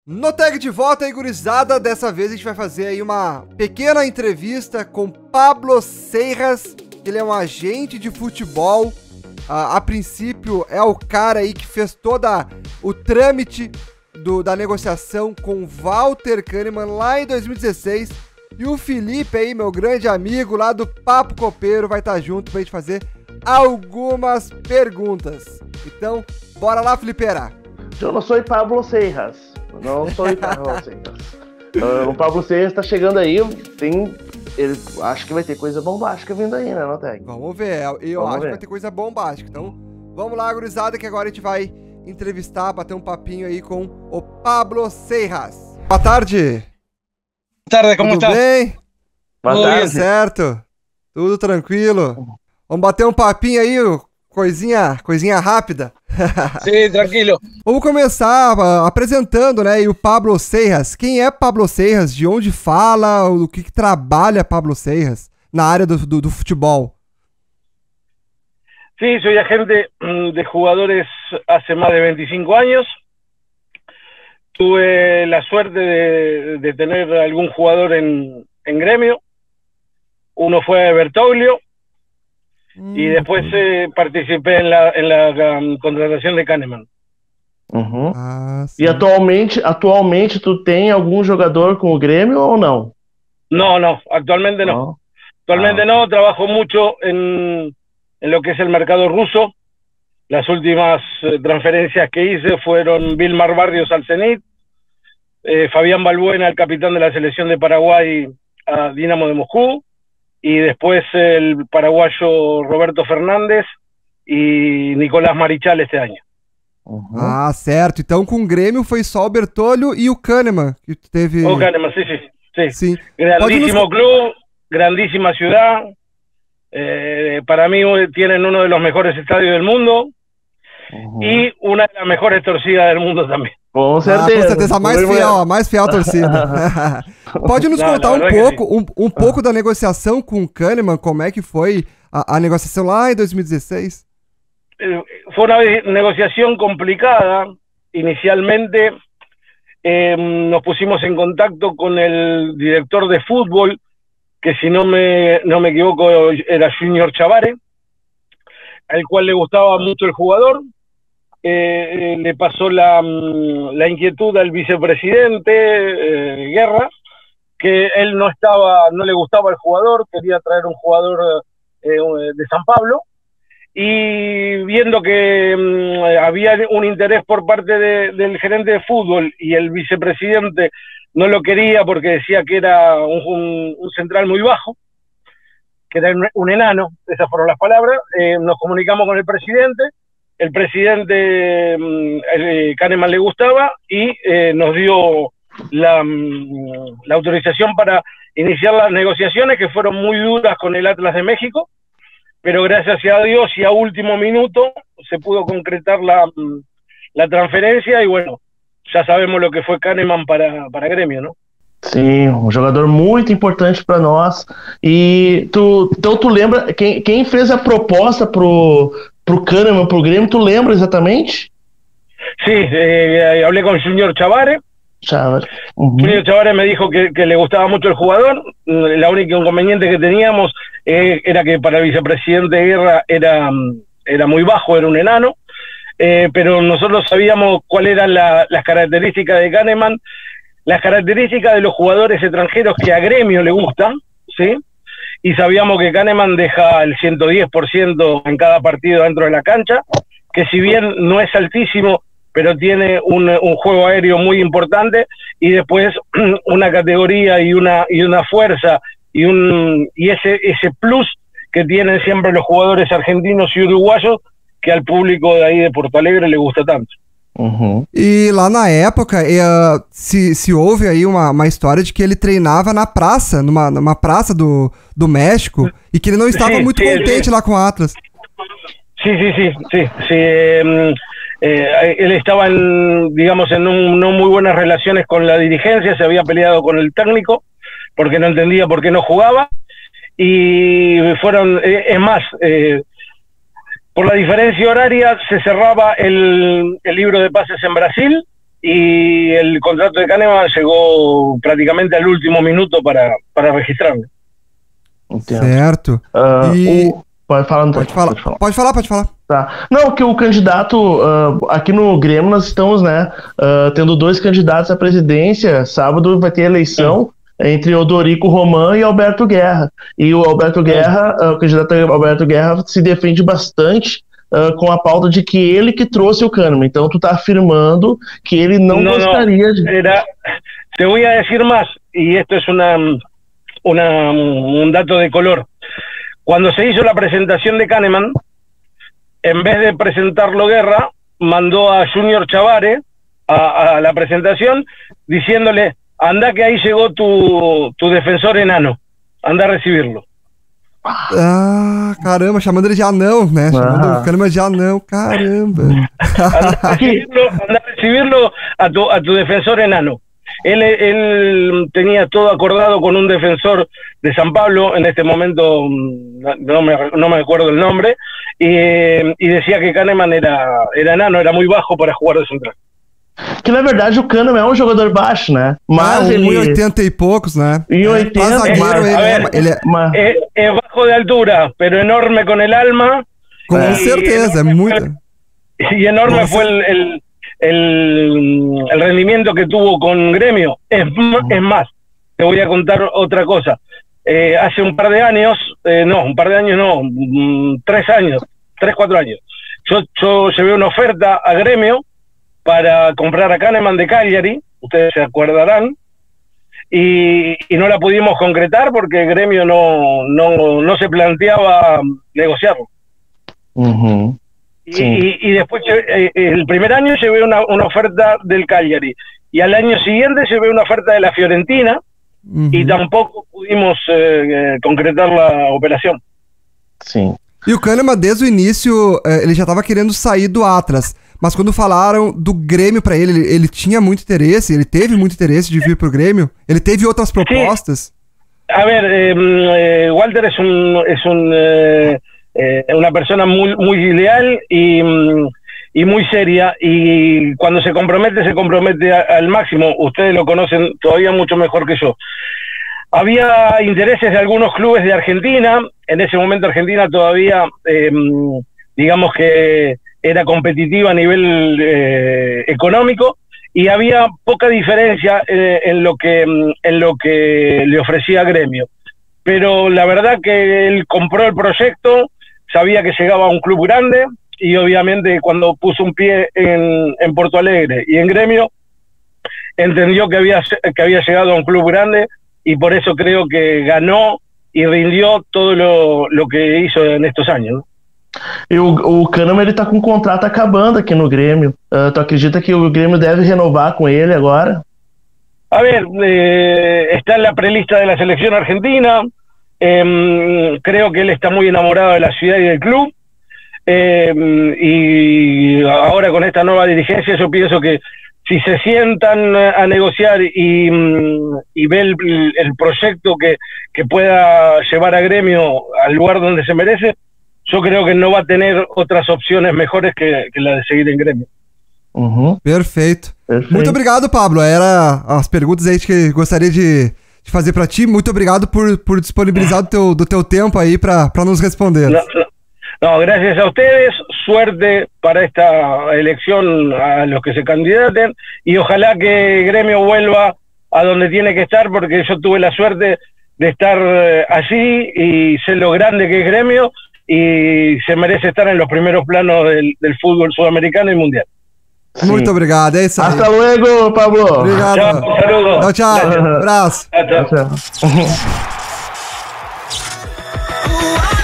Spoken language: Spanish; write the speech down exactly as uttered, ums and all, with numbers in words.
No Tag de volta aí, gurizada, dessa vez a gente vai fazer aí uma pequena entrevista com Pablo Seijas, que ele é um agente de futebol, a, a princípio é o cara aí que fez toda o trâmite do, da negociação com Walter Kahneman lá em dois mil e dezesseis, e o Felipe aí, meu grande amigo lá do Papo Copeiro, vai estar junto pra gente fazer algumas perguntas. Então, bora lá, Felipeira. Eu não sou Pablo Seijas. Não sou Pablo Seijas. Uh, o Pablo Seijas tá chegando aí. Tem, ele, acho que vai ter coisa bombástica vindo aí, né, Noteg? Vamos ver. Eu vamos acho ver. que vai ter coisa bombástica. Então, vamos lá, gurizada, que agora a gente vai entrevistar, bater um papinho aí com o Pablo Seijas. Boa tarde. Boa tarde, como Tudo estás? bem? Boa Tudo tarde. certo? Tudo tranquilo? Vamos bater um papinho aí, coisinha, coisinha rápida. Sí, tranquilo. Vamos começar uh, apresentando, né, e o Pablo Seijas. Quem é Pablo Seijas? De onde fala? O que, que trabalha Pablo Seijas na área do, do, do futebol? Sí, soy agente de jugadores hace más de veinticinco años. Tuve la suerte de, de tener algún jugador en, en Gremio. Uno fue Bertoglio. Y después eh, participé en la, en la um, contratación de Kahneman. Uhum. Ah, sim. E atualmente, atualmente tu tem algum jogador com o Grêmio ou não? No, no, actualmente no. Não. Actualmente Ah. no, trabajo mucho en, en lo que es el mercado ruso. Las últimas eh, transferencias que hice fueron Vilmar Barrios al Zenit, eh, Fabián Balbuena, el capitán de la selección de Paraguay, a Dinamo de Moscú, y después el paraguayo Roberto Fernández y Nicolás Marichal este año. Uhum. Ah, certo. Então com o Grêmio foi só o Bertolho e o Kahneman que teve. Oh, Kahneman, sí, sí, sí. Sim. Grandísimo club, grandísima ciudad. Eh, para mí eh, tienen uno de los mejores estadios del mundo Uhum. y una de las mejores torcidas del mundo también. Com Ah, certeza. com certeza, a mais Foi- fiel, a mais fiel torcida. Pode nos Não, contar na um verdade pouco, um, um pouco da negociação com o Kahneman, como é que foi a, a negociação lá em dois mil e dezesseis? Eh, fue una ve- negociación complicada. Inicialmente eh, nos pusimos en contacto con el director de fútbol, que si no me, no me equivoco era Junior Chavare, al cual le gustaba mucho el jugador. Eh, eh, le pasó la, mm, la inquietud al vicepresidente eh, Guerra, que él no estaba, no le gustaba el jugador, quería traer un jugador eh, de San Pablo, y viendo que mm, había un interés por parte de, del gerente de fútbol y el vicepresidente no lo quería porque decía que era un, un, un central muy bajo, que era un, un enano, esas fueron las palabras, eh, nos comunicamos con el presidente. El presidente mm, eh, Kahneman le gustaba y eh, nos dio la, mm, la autorización para iniciar las negociaciones, que fueron muy duras con el Atlas de México, pero gracias a Dios y a último minuto se pudo concretar la, mm, la transferencia y bueno, ya sabemos lo que fue Kahneman para, para Grêmio, ¿no? Sim, um jogador muito importante para nós. E tu, então tu lembra quem, quem fez a proposta pro, pro Kahneman, pro Grêmio, tu lembra exatamente? Sí, eh, hablé con Junior Chavare. Chava. Uhum. Junior Chavare me dijo que, que le gustaba mucho el jugador. La única inconveniente que teníamos eh, era que para el vicepresidente de Guerra era, era muy bajo, era un enano, eh, pero nosotros sabíamos cuáles eran la, las características de Kahneman, las características de los jugadores extranjeros que a Gremio le gustan, ¿sí? Y sabíamos que Kahneman deja el ciento diez por ciento en cada partido dentro de la cancha, que si bien no es altísimo, pero tiene un, un juego aéreo muy importante y después una categoría y una y una fuerza y un y ese ese plus que tienen siempre los jugadores argentinos y uruguayos que al público de ahí de Porto Alegre le gusta tanto. Uhum. E lá na época, eh, se, se houve aí uma, uma história de que ele treinava na praça, numa, numa praça do, do México, e que ele não estava Sim, muito sim, contente sim. lá com o Atlas. Sí, sí, sí, sí, sí. eh, eh, él estaba en, digamos, en un- no muy buenas relaciones con la dirigencia, se había peleado con el técnico porque no entendía por qué no jugaba y fueron, eh, es más, eh, por la diferencia horaria se cerraba el, el libro de pases en Brasil y el contrato de Kahneman llegó prácticamente al último minuto para, para registrarme. Entendo. Certo. Uh, e... o... Pode falar, André. Pode falar, pode falar, pode falar. Pode falar. Tá. Não, que o candidato, uh, aqui no Grêmio nós estamos, né, uh, tendo dois candidatos à presidência. Sábado vai ter eleição Sim. entre Odorico Roman e Alberto Guerra. E o Alberto Guerra, uh, o candidato Alberto Guerra se defende bastante uh, com a pauta de que ele que trouxe o Kahneman. Então tu tá afirmando que ele não, não gostaria não. de... Era... Te voy a decir más, y esto es una, una, un dato de color. Cuando se hizo la presentación de Kahneman, en vez de presentarlo Guerra, mandó a Junior Chavare a, a la presentación diciéndole, anda que ahí llegó tu, tu defensor enano, anda a recibirlo. Ah, caramba, chamando ele de anão, né? Chamando ah. o Kahneman de anão, caramba. Anda a recibirlo, anda a, recibirlo a, tu, a tu defensor enano. Él, él tenía todo acordado con un defensor de San Pablo, en este momento no me, no me acuerdo el nombre, y, y decía que Kahneman era, era enano, era muy bajo para jugar de central. Que na verdade o Kahneman é um jogador baixo, né? Mas ah, ele... um e oitenta e poucos, né? um e oitenta, é, zagueiro, ele, é, ver, ele é... É, é bajo de altura, pero enorme con el alma. Com é. certeza, é muito... Y enorme fue el... el El, el rendimiento que tuvo con Gremio. Es, es más, te voy a contar otra cosa. Eh, hace un par de años, eh, no, un par de años no, mm, tres años, tres, cuatro años, yo, yo llevé una oferta a Gremio para comprar a Kahneman de Cagliari, ustedes se acordarán, y, y no la pudimos concretar porque Gremio no, no, no se planteaba negociarlo. Uh-huh. Y, sí. y, y después, eh, el primer año llevé una, una oferta del Cagliari, y al año siguiente llevé una oferta de la Fiorentina, uh-huh. y tampoco pudimos eh, concretar la operação. Sim. E o Kahneman, desde o início, ele já estava querendo sair do Atlas, mas quando falaram do Grêmio para ele, ele, ele tinha muito interesse, ele teve muito interesse de vir pro Grêmio, ele teve outras propostas. Sí. A ver, eh, eh, Walter es un... Es un eh, Eh, una persona muy, muy leal y, y muy seria, y cuando se compromete, se compromete a, al máximo. Ustedes lo conocen todavía mucho mejor que yo. Había intereses de algunos clubes de Argentina. En ese momento Argentina todavía, eh, digamos que era competitiva a nivel eh, económico, y había poca diferencia eh, en lo que en lo que le ofrecía Gremio. Pero la verdad que él compró el proyecto, sabía que llegaba a un club grande, y obviamente cuando puso un pie en, en Porto Alegre y en Gremio, entendió que había, que había llegado a un club grande, y por eso creo que ganó y rindió todo lo, lo que hizo en estos años. E o, o Kahneman, ele tá com o contrato acabando aqui no Grêmio. Uh, tu acredita que o Grêmio deve renovar com ele agora? A ver, eh, está en la prelista de la selección argentina. Eh, creo que él está muy enamorado de la ciudad y del club, eh, y ahora con esta nueva dirigencia yo pienso que si se sientan a negociar y, y ve el, el proyecto que, que pueda llevar a Gremio al lugar donde se merece, yo creo que no va a tener otras opciones mejores que, que la de seguir en Gremio. Uhum. Perfeito. Perfeito. Muito obrigado, Pablo. Era as perguntas aí que gostaria de de fazer para ti. Muito obrigado por, por disponibilizar do teu, do teu tempo aí para nos responder. No, no, no, gracias a ustedes, suerte para esta elección a los que se candidaten, y ojalá que Gremio vuelva a donde tiene que estar, porque yo tuve la suerte de estar allí y sé lo grande que es Gremio, y se merece estar en los primeros planos del, del fútbol sudamericano y mundial. Muito Sim. obrigado, é isso aí. Hasta luego, Pablo. Obrigado. Tchau, saludos. Tchau, tchau. Abraço. Tchau, tchau. tchau.